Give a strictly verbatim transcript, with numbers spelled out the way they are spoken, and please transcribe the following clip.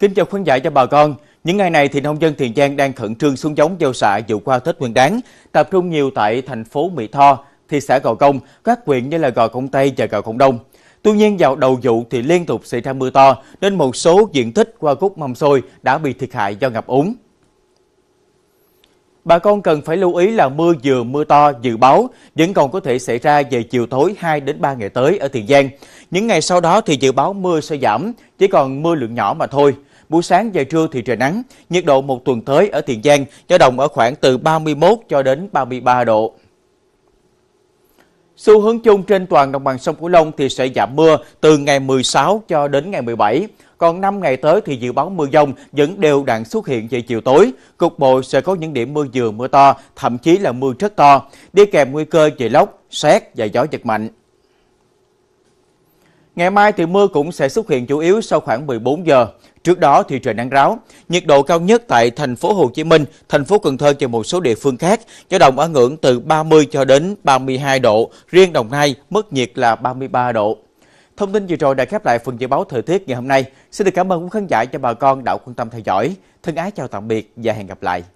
Kính chào khán giả cho bà con. Những ngày này thì nông dân Tiền Giang đang khẩn trương xuống giống gieo xạ vụ qua Tết Nguyên Đán, tập trung nhiều tại thành phố Mỹ Tho, thị xã Gò Công, các huyện như là Gò Công Tây và Gò Công Đông. Tuy nhiên vào đầu vụ thì liên tục xảy ra mưa to nên một số diện tích hoa cúc mâm xôi đã bị thiệt hại do ngập úng. Bà con cần phải lưu ý là mưa vừa mưa to dự báo vẫn còn có thể xảy ra về chiều tối hai đến ba ngày tới ở Tiền Giang. Những ngày sau đó thì dự báo mưa sẽ giảm, chỉ còn mưa lượng nhỏ mà thôi. Buổi sáng và trưa thì trời nắng, nhiệt độ một tuần tới ở Tiền Giang dao động ở khoảng từ ba mươi mốt cho đến ba mươi ba độ. Xu hướng chung trên toàn đồng bằng sông Cửu Long thì sẽ giảm mưa từ ngày mười sáu cho đến ngày mười bảy. Còn năm ngày tới thì dự báo mưa dông vẫn đều đặn xuất hiện về chiều tối. Cục bộ sẽ có những điểm mưa vừa mưa to, thậm chí là mưa rất to, đi kèm nguy cơ về lốc, sét và gió giật mạnh. Ngày mai thì mưa cũng sẽ xuất hiện chủ yếu sau khoảng mười bốn giờ. Trước đó thì trời nắng ráo. Nhiệt độ cao nhất tại thành phố Hồ Chí Minh, thành phố Cần Thơ và một số địa phương khác dao động ở ngưỡng từ ba mươi cho đến ba mươi hai độ. Riêng Đồng Nai mức nhiệt là ba mươi ba độ. Thông tin vừa rồi đã khép lại phần dự báo thời tiết ngày hôm nay. Xin được cảm ơn quý khán giả cho bà con đã quan tâm theo dõi. Thân ái chào tạm biệt và hẹn gặp lại.